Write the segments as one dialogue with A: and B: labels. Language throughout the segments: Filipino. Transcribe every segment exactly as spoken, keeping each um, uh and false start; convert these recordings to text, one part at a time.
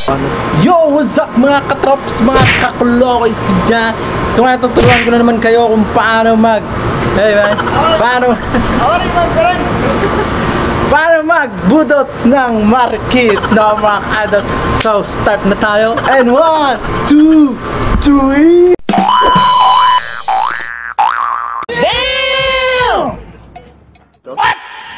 A: Yo, what's up mga katrops, mga kakulokis ko dyan. So ngayon tuturuan ko na naman kayo kung paano mag Hey man, paano Paano magbudots ng market na mga kadot. So start na tayo. And one, two, three. Damn! What?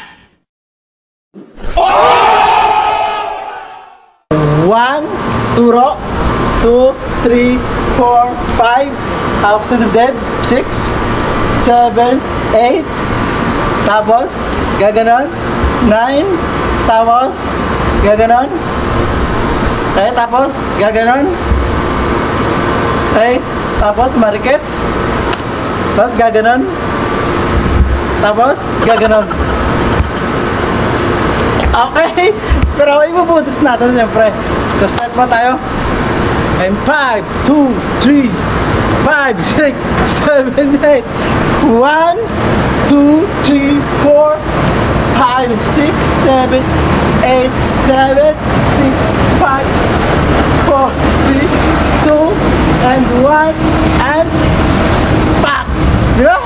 A: One, turo, two, three, four, five, hawak sa dead, six, seven, eight, tapos, gaganon, nine, tapos, gaganon, okay, tapos, gaganon, okay, tapos, marikit, tapos, gaganon, tapos, gaganon. Okay, pero ibubutas natin siyempre. So start mo tayo. And five, two, three, five, six, seven, eight. one, two, three, four, five, six, seven, eight, seven, six, five, four, three, two, and one, and back. Diba?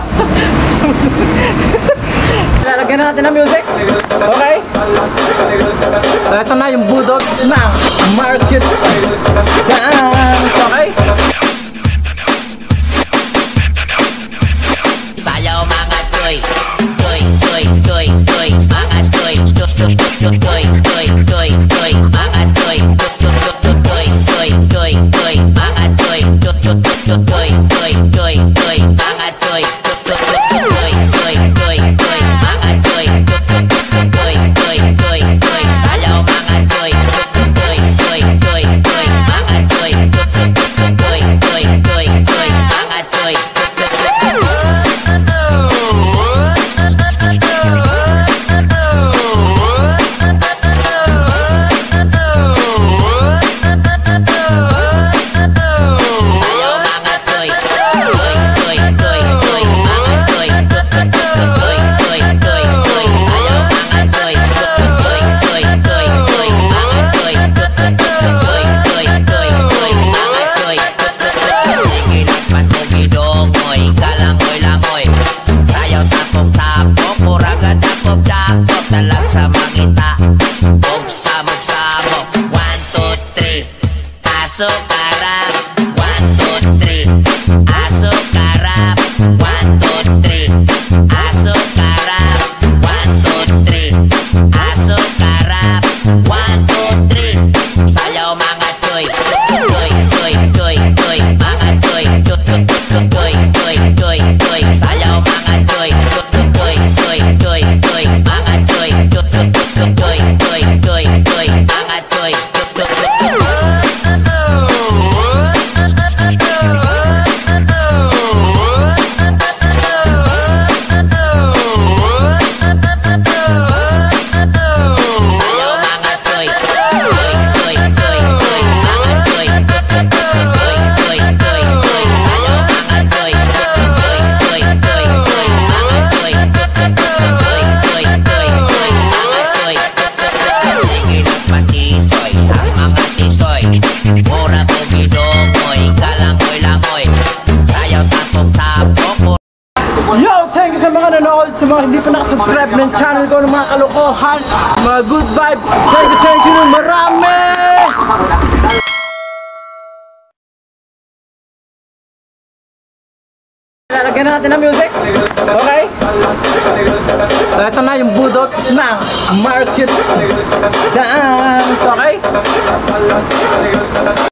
A: Lalagyan na natin ng music. Okay? So ito na yung budots ng market dance. Okay?
B: Sayaw mga toy, toy, toy, toy, toy, mga toy, toy, toy, toy, toy, toy, toy, mga toy, toy, toy, toy, toy, toy, mga toy, toy, toy, toy, toy, toy, toy, mga toy, toy, toy, toy, toy, toy, toy, mga toy, toy, toy, toy, toy, toy, sayaw mga toy, toy, toy, toy, toy, mga toy, toy, toy, toy, toy, toy, mga toy. Talag sa mangita, og samog-samog. One, two, three, aso karap. One, two, three, aso karap. One, two, three, aso karap. One, two, three, aso karap. One, two, three, sayaw mga toy, toy, toy, toy, toy, mga toy, toy, toy, toy, toy, toy, toy, sayaw mga toy, toy, toy, toy, toy, toy, mga toy, toy, toy, toy, toy, toy, toy, mga toy, toy, toy, toy.
A: Yo, thank you sa mga nanonood, sa mga hindi pa nakasubscribe ng channel ko ng mga kalokohan, mga good vibe. Thank you, thank you, marami! Lalagyan na natin ng music. Okay? So ito na yung budots ng market dance. Okay?